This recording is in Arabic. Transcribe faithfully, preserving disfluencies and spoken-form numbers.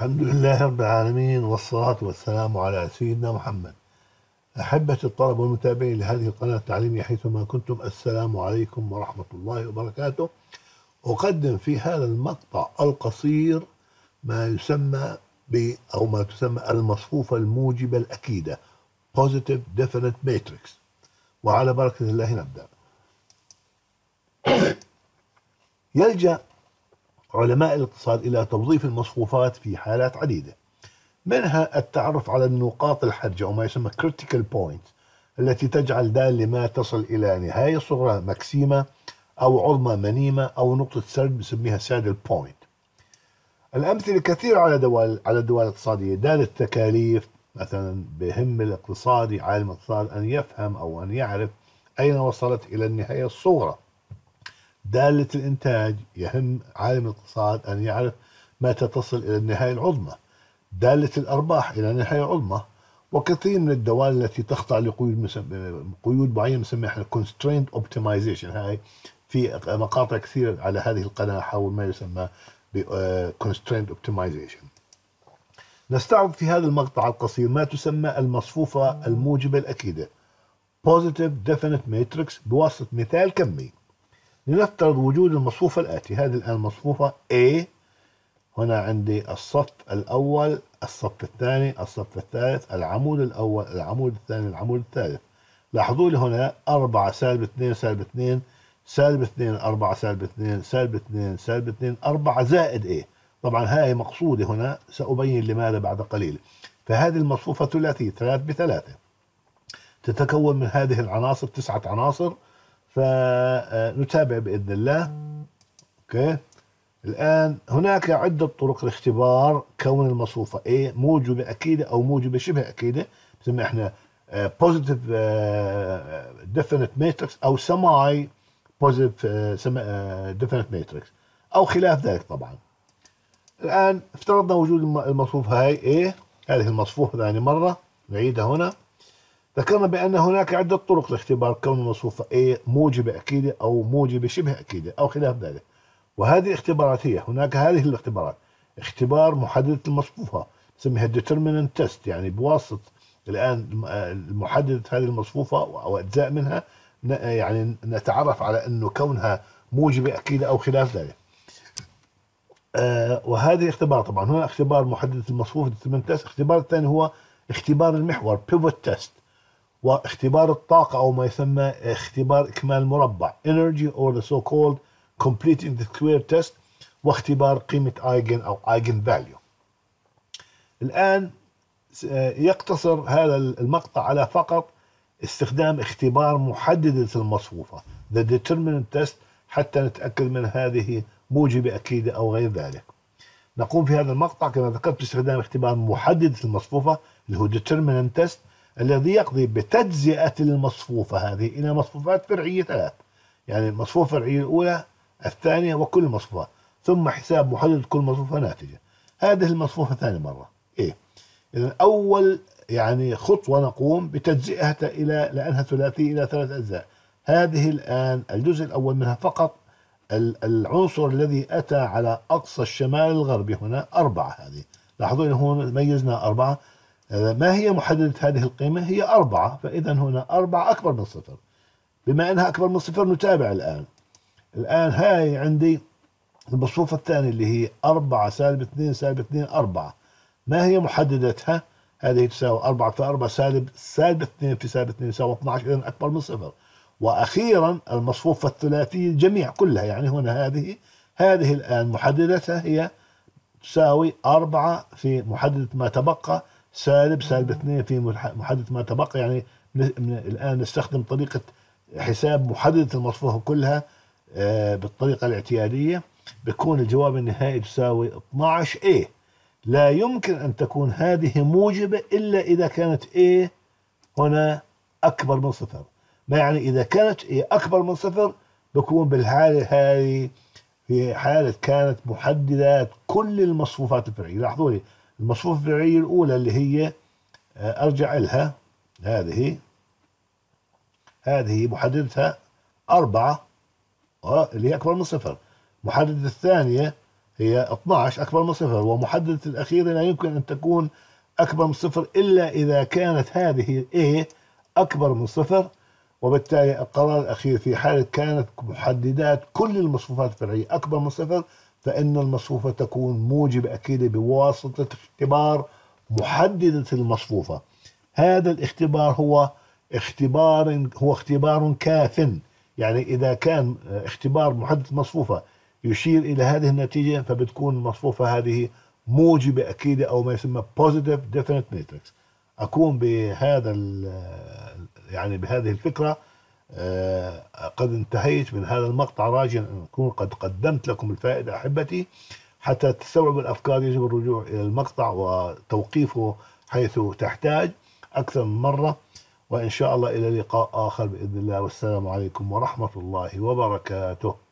الحمد لله رب العالمين، والصلاة والسلام على سيدنا محمد. أحبة الطلبة والمتابعين لهذه القناة التعليمية حيثما كنتم، السلام عليكم ورحمة الله وبركاته. أقدم في هذا المقطع القصير ما يسمى ب أو ما تسمى المصفوفة الموجبة الأكيدة Positive Definite Matrix. وعلى بركة الله نبدأ. يلجأ علماء الاقتصاد إلى توظيف المصفوفات في حالات عديدة، منها التعرف على النقاط الحرجة أو ما يسمى critical points التي تجعل دالة ما تصل إلى نهاية صغرى مكسيمة أو عظمى منيمة أو نقطة سرد بسميها سادل بوينت. الأمثلة كثيرة على دوال على الدول الاقتصادية. دالة التكاليف مثلا، بهم الاقتصادي عالم الاقتصاد أن يفهم أو أن يعرف أين وصلت إلى النهاية الصغرى. دالة الإنتاج يهم عالم الاقتصاد أن يعرف متى تصل إلى النهاية العظمى. دالة الأرباح إلى نهاية عظمى. وكثير من الدوال التي تخضع لقيود مسم... قيود معينة نسميها constraint optimization. هاي في مقاطع كثير على هذه القناة حول ما يسمى ب constraint optimization. نستعرض في هذا المقطع القصير ما تسمى المصفوفة الموجبة الأكيدة Positive Definite Matrix بواسطة مثال كمي. لنفترض وجود المصفوفة الآتي. هذه الآن مصفوفة A. هنا عندي الصف الأول، الصف الثاني، الصف الثالث، العمود الأول، العمود الثاني، العمود الثالث. لاحظوا لي هنا أربعة سالب اثنين سالب اثنين سالب اثنين أربعة سالب اثنين سالب اثنين سالب اثنين أربعة زائد إيه. طبعا هاي مقصودة هنا، سأبين لماذا بعد قليل. فهذه المصفوفة ثلاثية، ثلاث بثلاثة، تتكون من هذه العناصر تسعة عناصر. فنتابع بإذن الله. أوكي. الآن هناك عدة طرق لاختبار كون المصفوفة A موجبة أكيدة أو موجبة شبه أكيدة، بسميها احنا positive definite matrix أو semi positive definite matrix أو خلاف ذلك. طبعا الآن افترضنا وجود المصفوفة هاي A، هذه المصفوفة ثاني مرة نعيدها هنا. ذكرنا بأن هناك عدة طرق لاختبار كون المصفوفة A موجبة أكيدة أو موجبة شبه أكيدة أو خلاف ذلك. وهذه الاختبارات هي هناك هذه الاختبارات: اختبار محددة المصفوفة نسميها determinant test، يعني بواسطة الآن محددة هذه المصفوفة أو أجزاء منها يعني نتعرف على أنه كونها موجبة أكيدة أو خلاف ذلك. آه وهذه اختبار. طبعا هنا اختبار محددة المصفوفة determinant test. الاختبار الثاني هو اختبار المحور pivot test. واختبار الطاقة أو ما يسمى اختبار إكمال المربع energy or the so called completing the square test. واختبار قيمة ايجن أو ايجن فاليو. الآن يقتصر هذا المقطع على فقط استخدام اختبار محددة المصفوفة the determinant test حتى نتأكد من هذه موجبة أكيدة أو غير ذلك. نقوم في هذا المقطع كما ذكرت باستخدام اختبار محددة المصفوفة اللي هو determinant test، الذي يقضي بتجزئة المصفوفة هذه إلى مصفوفات فرعية ثلاث، يعني المصفوفة الفرعية الأولى، الثانية، وكل مصفوفة، ثم حساب محدد كل مصفوفة ناتجة. هذه المصفوفة ثاني مرة إيه. إذن أول يعني خطوة نقوم بتجزئتها إلى لأنها ثلاثية إلى ثلاث أجزاء. هذه الآن الجزء الأول منها فقط العنصر الذي أتى على أقصى الشمال الغربي هنا أربعة. هذه لاحظوا هون ميزنا أربعة. ما هي محددة هذه القيمة؟ هي أربعة. فإذا هنا أربعة أكبر من صفر. بما أنها أكبر من صفر نتابع الآن. الآن هاي عندي المصفوفة الثانية اللي هي أربعة سالب اثنين سالب اثنين أربعة. ما هي محددتها؟ هذه تساوي أربعة في أربعة سالب سالب اثنين في سالب اثنين يساوي اثني عشر، إذا أكبر من صفر. وأخيرا المصفوفة الثلاثية الجميع كلها، يعني هنا هذه هذه الآن محددتها هي تساوي أربعة في محددة ما تبقى سالب سالب اثنين في محددة ما تبقى. يعني الآن نستخدم طريقة حساب محددة المصفوفة كلها آه بالطريقة الاعتيادية. بيكون الجواب النهائي تساوي اثني عشر A. لا يمكن أن تكون هذه موجبة إلا إذا كانت A هنا أكبر من صفر. ما يعني إذا كانت A أكبر من صفر بكون بالحالة هذه في حالة كانت محددات كل المصفوفات الفرعية. لاحظوا لي المصفوفة الفرعية الأولى اللي هي أرجع لها، هذه هذه محددتها أربعة اللي هي أكبر من صفر. محددة الثانية هي اثناشر أكبر من صفر، ومحددة الأخيرة لا يمكن أن تكون أكبر من صفر إلا إذا كانت هذه A أكبر من صفر، وبالتالي القرار الأخير في حالة كانت محددات كل المصفوفات الفرعية أكبر من صفر، فإن المصفوفة تكون موجبة أكيدة بواسطة اختبار محددة المصفوفة. هذا الاختبار هو اختبار هو اختبار كاف، يعني إذا كان اختبار محددة المصفوفة يشير إلى هذه النتيجة، فبتكون المصفوفة هذه موجبة أكيدة أو ما يسمى positive definite matrix. أكون بهذا يعني بهذه الفكرة آه، قد انتهيت من هذا المقطع، راجيا أن أكون قد قدمت لكم الفائدة أحبتي. حتى تستوعبوا الأفكار يجب الرجوع إلى المقطع وتوقيفه حيث تحتاج أكثر من مرة. وإن شاء الله إلى لقاء آخر بإذن الله، والسلام عليكم ورحمة الله وبركاته.